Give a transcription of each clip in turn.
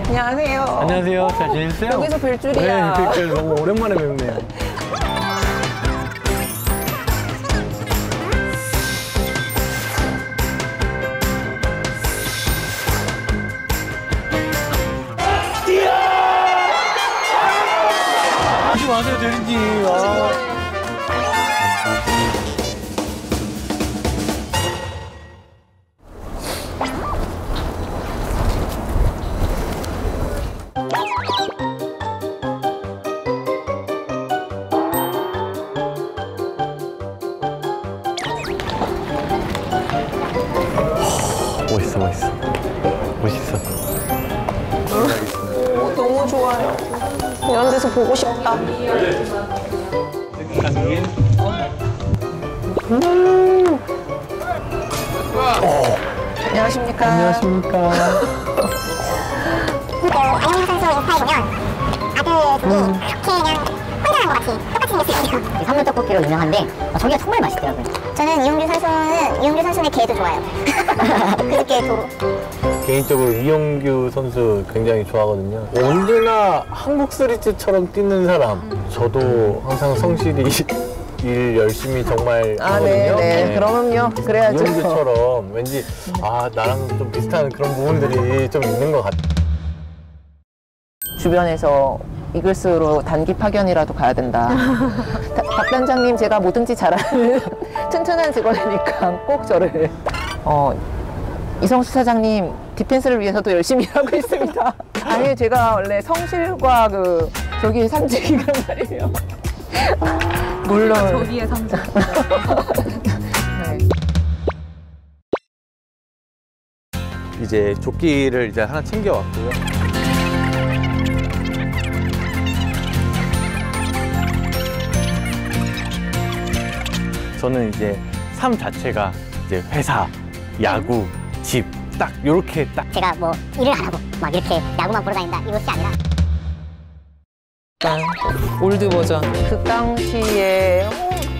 안녕하세요. 안녕하세요. 잘 지내세요? 여기서 뵐 줄이야. 네, 뵐 줄 너무 오랜만에 뵙네요. 하지 마세요, 대리님. 멋있어, 멋있어. 멋있어. 너무 좋아요. 이런 데서 보고 싶다. 안녕하십니까. 안녕하십니까. 안영민 선수 인스타에 보면 아들 둘이 그렇게 그냥 혼자한 것 같이 똑같이 생겼어요. 삼면 떡볶이로 유명한데 저기가 정말 맛있더라고요. 저는 이용규 선수의 개도 좋아요. 그저께 도로. 개인적으로 이용규 선수 굉장히 좋아하거든요. 언제나 한국 스리트처럼 뛰는 사람. 저도 항상 성실히 일 열심히 정말 하거든요. 네. 그럼요. 그래야죠. 이용규처럼 왠지 나랑 좀 비슷한 그런 부분들이 좀 있는 것 같아요. 주변에서 이글스로 단기 파견이라도 가야 된다. 박 단장님, 제가 뭐든지 잘하는 튼튼한 직원이니까 꼭 저를. 이성수 사장님, 디펜스를 위해서도 열심히 일하고 있습니다. 아니, 제가 원래 성실과 저기의 상징이란 말이에요. 물론. 저기의 상징. 네. 이제 조끼를 이제 하나 챙겨왔고요. 저는 이제 삶 자체가 이제 회사, 야구, 집, 딱 요렇게 딱. 제가 뭐 일을 안 하고 막 이렇게 야구만 보러 다닌다 이것이 아니라 약간 올드 버전. 그 당시에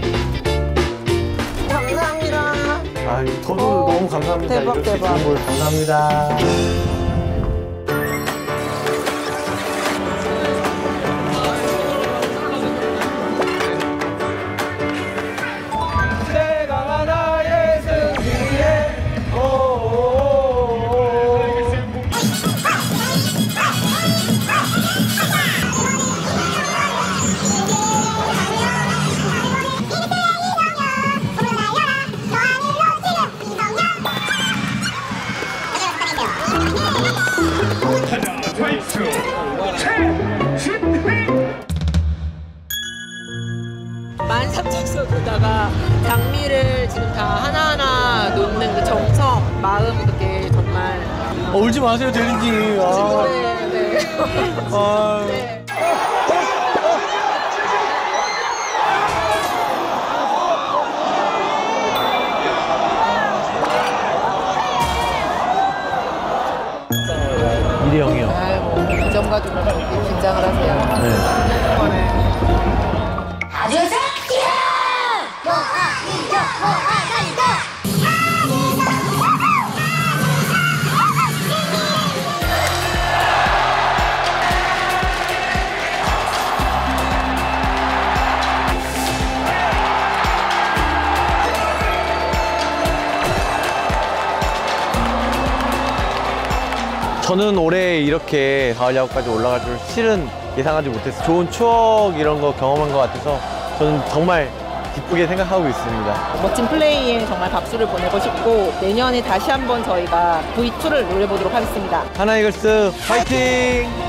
감사합니다. 저도 너무 감사합니다. 대박, 이렇게 대박. 좋은 걸 감사합니다. 만삼천석에다가 장미를 지금 다 하나하나 놓는 그 정성, 마음, 그게 정말. 울지 마세요, 대리님. 네. 네. 이리 형이요. 그 점 가지고 그렇게 긴장을 하세요. 네. 아주 새끼야! 저는 올해 이렇게 가을 야구까지 올라갈 줄 실은 예상하지 못했어요. 좋은 추억 이런 거 경험한 것 같아서 저는 정말 기쁘게 생각하고 있습니다. 멋진 플레이에 정말 박수를 보내고 싶고, 내년에 다시 한번 저희가 V2를 노려보도록 하겠습니다. 하나이글스 화이팅!